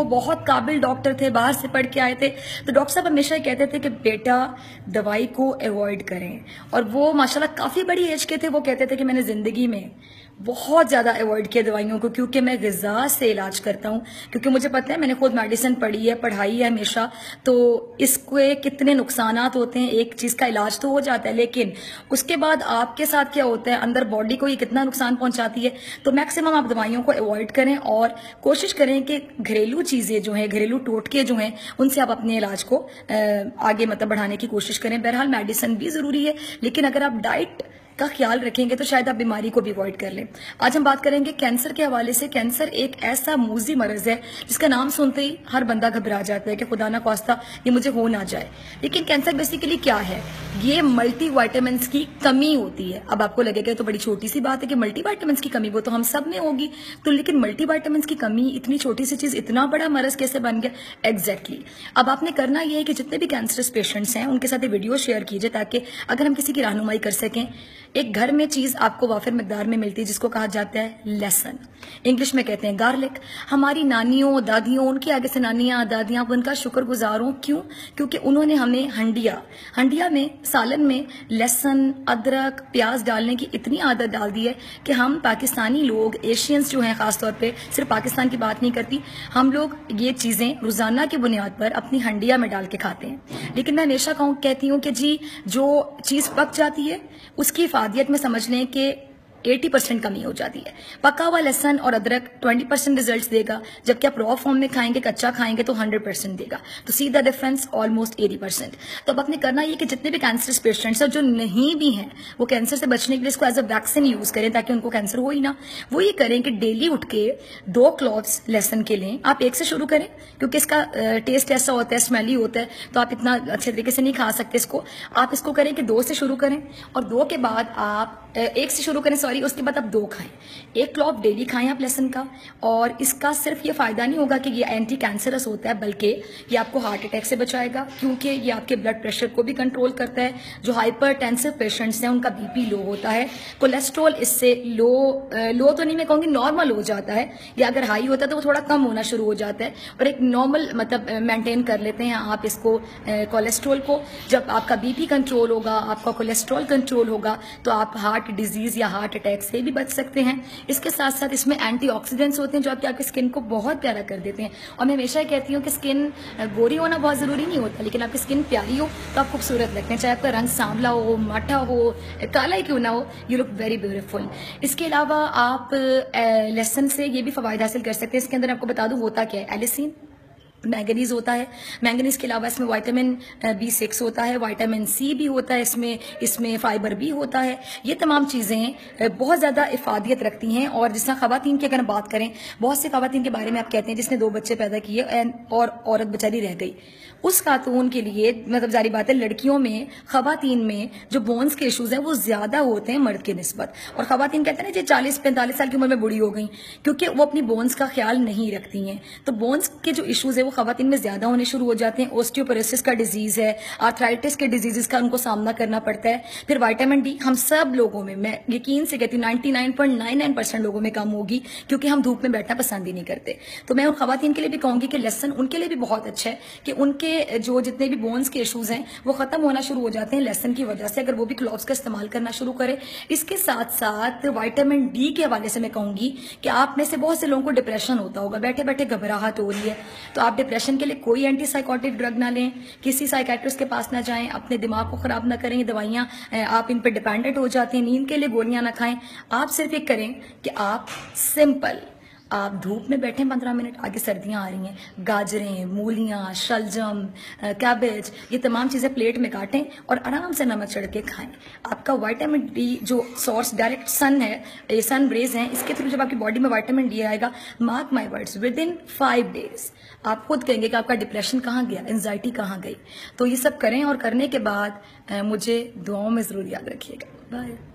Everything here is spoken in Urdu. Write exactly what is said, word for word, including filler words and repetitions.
وہ بہت قابل ڈاکٹر تھے, باہر سے پڑھ کے آئے تھے. تو ڈاکٹر صاحب ہمیشہ یہ کہتے تھے کہ بیٹا دوائی کو ایوائڈ کریں, اور وہ ماشاءاللہ کافی بڑی ایج کے تھے. وہ کہتے تھے کہ میں نے زندگی میں بہت زیادہ ایوائڈ کیا دوائیوں کو, کیونکہ میں غذا سے علاج کرتا ہوں, کیونکہ مجھے پتہ ہے, میں نے خود میڈیسن پڑھی ہے, پڑھائی ہے ہمیشہ, تو اس کے کتنے نقصانات ہوتے ہیں. ایک چیز کا علاج تو ہو جاتا ہے, لیکن اس کے بعد آپ کے ساتھ کیا ہوتا ہے, اندر باڈی کو یہ کتنا نقصان پہنچاتی ہے. تو میکسیمم آپ دوائیوں کو ایوائڈ کریں اور کوشش کریں کہ گھریلو چیزیں جو ہیں, گھریلو ٹوٹکے جو ہیں, ان سے آپ اپنے علاج کو آگے مطلب بڑھانے کی کوشش کریں. بہرحال میڈیسن بھی ضروری ہے, لیکن اگر آپ ڈائٹ کا خیال رکھیں گے تو شاید آپ بیماری کو بھی اوائڈ کر لیں. آج ہم بات کریں گے کینسر کے حوالے سے. کینسر ایک ایسا موذی مرض ہے جس کا نام سنتے ہی ہر بندہ گھبرا جاتا ہے کہ خدا نہ خواستہ یہ مجھے ہو نہ جائے. لیکن کینسر بیسیکلی کیا ہے؟ یہ ملٹی وائٹامنس کی کمی ہوتی ہے. اب آپ کو لگے گا تو بڑی چھوٹی سی بات ہے کہ ملٹی وائٹامنس کی کمی, وہ تو ہم سب میں ہوگی, تو لیکن ملٹی وائٹامنس کی کمی, اتنی چھوٹی سی چیز اتنا بڑا مرض کیسے بن گیا؟ ایگزیکٹلی اب آپ نے کرنا یہ ہے کہ جتنے بھی کینسرس پیشنٹس ہیں ان کے ساتھ یہ ویڈیو شیئر کیجیے, تاکہ اگر ہم کسی کی رہنمائی کر سکیں. ایک گھر میں چیز آپ کو وافر مقدار میں ملتی ہے جس کو کہا جاتا ہے لہسن, انگلش میں کہتے ہیں گارلک. ہماری نانیوں دادیوں, ان کی آگے سے نانیاں دادیاں, ان کا شکر گزار ہوں. کیوں؟ کیونکہ انہوں نے ہمیں ہنڈیا ہنڈیا میں سالن میں لہسن ادرک پیاز ڈالنے کی اتنی عادت ڈال دی ہے کہ ہم پاکستانی لوگ, ایشینز جو ہیں خاص طور پہ, صرف پاکستان کی بات نہیں کرتی, ہم لوگ یہ چیزیں روزانہ کی بنیاد پر اپنی ہنڈیا میں ڈال کے کھاتے ہیں. لیکن میں ہمیشہ کہوں کہتی ہوں کہ جی جو چیز پک جاتی ہے اس کی افادیت میں سمجھ لیں کہ ایٹی پرسینٹ کمی ہو جاتی ہے. پکا ہوا لہسن اور ادرک ٹوینٹی پرسینٹ ریزلٹس دے گا, جبکہ آپ را فارم میں کھائیں گے, کچا کھائیں گے تو ہنڈریڈ پرسینٹ دے گا. تو see the difference almost eighty percent. تو اب آپ نے کرنا یہ کہ جتنے بھی کینسر پیشنٹس ہیں جو نہیں بھی ہیں, وہ کینسر سے بچنے کے لیے اس کو ایز اے ویکسین یوز کریں تاکہ ان کو کینسر ہو ہی نہ. وہ یہ کریں کہ ڈیلی اٹھ کے دو کلوتھس لہسن کے لیں. آپ ایک سے شروع کریں کیونکہ اس کا ٹیسٹ ایسا ہوتا ہے, اسمیلی ہوتا ہے, تو آپ اتنا اچھے طریقے سے نہیں کھا سکتے اس کو. آپ اس کو کریں کہ دو سے شروع کریں, اور دو کے بعد آپ ایک سے شروع کریں سوری اس کے بعد آپ دو کھائیں. ایک کلوف ڈیلی کھائیں آپ لہسن کا, اور اس کا صرف یہ فائدہ نہیں ہوگا کہ یہ اینٹی کینسرس ہوتا ہے, بلکہ یہ آپ کو ہارٹ اٹیک سے بچائے گا, کیونکہ یہ آپ کے بلڈ پریشر کو بھی کنٹرول کرتا ہے. جو ہائپر ٹینسو پیشنٹس ہیں ان کا بی پی لو ہوتا ہے, کولیسٹرول اس سے لو لو تو نہیں میں کہوں گی نارمل ہو جاتا ہے, یا اگر ہائی ہوتا ہے تو وہ تھوڑا کم ہونا شروع ہو جاتا ہے, اور ایک نارمل مطلب مینٹین کر لیتے ہیں آپ اس کو کولیسٹرول کو. جب آپ کا بی پی کنٹرول ہوگا, آپ کا کولیسٹرول کنٹرول ہوگا, تو آپ ہارٹ ڈیزیز یا ہارٹ اٹیک سے بھی بچ سکتے ہیں. اس کے ساتھ ساتھ اس میں اینٹی آکسیڈنٹس ہوتے ہیں جو آپ کی آپ کی اسکن کو بہت پیارا کر دیتے ہیں. اور میں ہمیشہ کہتی ہوں کہ اسکن گوری ہونا بہت ضروری نہیں ہوتا, لیکن آپ کی اسکن پیاری ہو تو آپ خوبصورت لگتے ہیں, چاہے آپ کا رنگ سانولا ہو, ماٹھا ہو, کالا ہی کیوں نہ ہو, یو لک ویری بیوٹیفل. اس کے علاوہ آپ لہسن سے یہ بھی فوائد حاصل کر سکتے ہیں. اس کے اندر آپ کو بتا دوں ہوتا کیا ہے, ایلیسین مینگنیز ہوتا ہے. مینگنیز کے علاوہ اس میں وائٹامن بی سکس ہوتا ہے, وائٹامن سی بھی ہوتا ہے, اس میں اس میں فائبر بھی ہوتا ہے. یہ تمام چیزیں بہت زیادہ افادیت رکھتی ہیں. اور جس طرح خواتین کی اگر ہم بات کریں, بہت سی خواتین کے بارے میں آپ کہتے ہیں جس نے دو بچے پیدا کیے اور عورت بیچاری رہ گئی, اس خاتون کے لیے مطلب ظاہری بات ہے لڑکیوں میں خواتین میں جو بونز کے ایشوز ہیں وہ زیادہ ہوتے ہیں مرد کے نسبت. اور خواتین کہتے ہیں نا جی چالیس پینتالیس سال کی عمر میں بوڑھی ہو گئی, کیونکہ وہ اپنی بونز کا خیال نہیں رکھتی ہیں. تو بونز کے جو ایشوز ہیں وہ خواتین میں زیادہ ہونے شروع ہو جاتے ہیں. اوسٹیوپوروسس کا ڈیزیز ہے, آرتھرائٹس کے ڈیزیز کا ان کو سامنا کرنا پڑتا ہے. پھر وائٹامن ڈی ہم سب لوگوں میں, میں یقین سے کہتی ہوں ninety nine point nine nine percent لوگوں میں کم ہوگی, کیونکہ ہم دھوپ میں بیٹھنا پسند ہی نہیں کرتے. تو میں ان خواتین کے لیے بھی کہوں گی کہ لہسن ان کے لیے بھی بہت اچھا ہے کہ ان کے جو جتنے بھی بونز کے ایشوز ہیں وہ ختم ہونا شروع ہو جاتے ہیں لہسن کی وجہ سے, اگر وہ بھی کلووز کا استعمال کرنا شروع کرے. اس کے ساتھ ساتھ وائٹامن ڈی کے حوالے سے میں کہوں گی کہ آپ میں سے بہت سے لوگوں کو ڈپریشن ہوتا ہوگا, بیٹھے بیٹھے گھبراہٹ ہو رہی ہے, تو آپ ڈپریشن کے لیے کوئی اینٹی سائیکوٹک ڈرگ نہ لیں, کسی سائیکیٹرسٹ کے پاس نہ جائیں, اپنے دماغ کو خراب نہ کریں. دوائیاں آپ ان پہ ڈیپینڈنٹ ہو جاتے ہیں, نیند کے لیے گولیاں نہ کھائیں. آپ صرف ایک کریں کہ آپ سمپل آپ دھوپ میں بیٹھیں پندرہ منٹ, آگے سردیاں آ رہی ہیں, گاجریں, مولیاں, شلجم, کیبج, یہ تمام چیزیں پلیٹ میں کاٹیں اور آرام سے نمک چڑھ کے کھائیں. آپ کا وائٹامن ڈی جو سورس ڈائریکٹ سن ہے, یہ سن ریز ہیں, اس کے تھرو جب آپ کی باڈی میں وائٹامن ڈی آئے گا, mark my words, within five days آپ خود کہیں گے کہ آپ کا ڈپریشن کہاں گیا, انزائٹی کہاں گئی. تو یہ سب کریں, اور کرنے کے بعد مجھے دعاؤں میں ضرور یاد رکھیے گا. بائے.